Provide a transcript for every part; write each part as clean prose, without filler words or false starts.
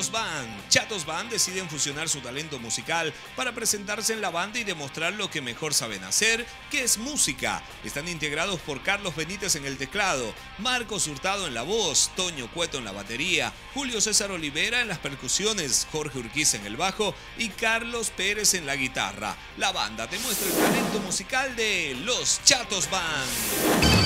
Chatos Band. Chatos Band deciden fusionar su talento musical para presentarse en la banda y demostrar lo que mejor saben hacer, que es música. Están integrados por Carlos Benítez en el teclado, Marcos Hurtado en la voz, Toño Cueto en la batería, Julio César Olivera en las percusiones, Jorge Urquiza en el bajo y Carlos Pérez en la guitarra. La banda te muestra el talento musical de los Chatos Band.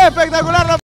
Espectacular.